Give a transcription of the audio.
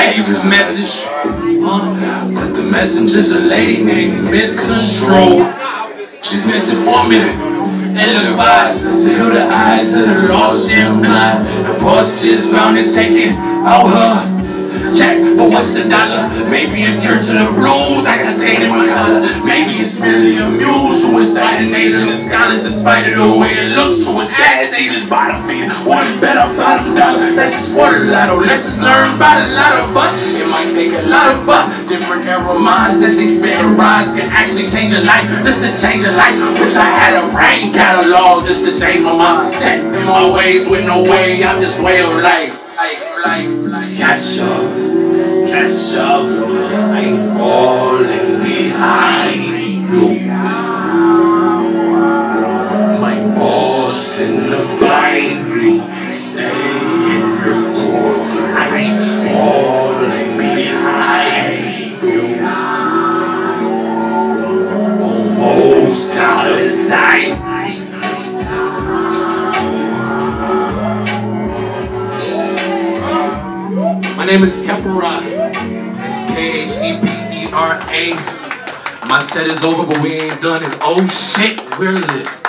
gave his message. But the messenger's a lady named Miscontrol. She's misinforming, ill-advised to heal the eyes of the lost and blind. The boss is bound to take it out her. Check, but what's a dollar? Maybe a cure to the blues. I got stained in my collar. Maybe it's merely a mule. Suicide in Asian and scholars, in spite of the way it looks. To a sad, see this bottom feeder. One better bottom dollar. That's just for the lotto. Lessons learned by a lot of us. It might take a lot of us. Different era minds that think spitting rhymes can actually change a life. Just to change a life. Wish I had a brain catalog just to change my mindset. In my ways with no way. I'm just way of life. Catch up, I'm falling behind you. My boss in the blindly stay in the corner. I'm falling behind you. Almost out of time. My name is Khepera. It's Khepera. My set is over, but we ain't done it. Oh shit, we're lit.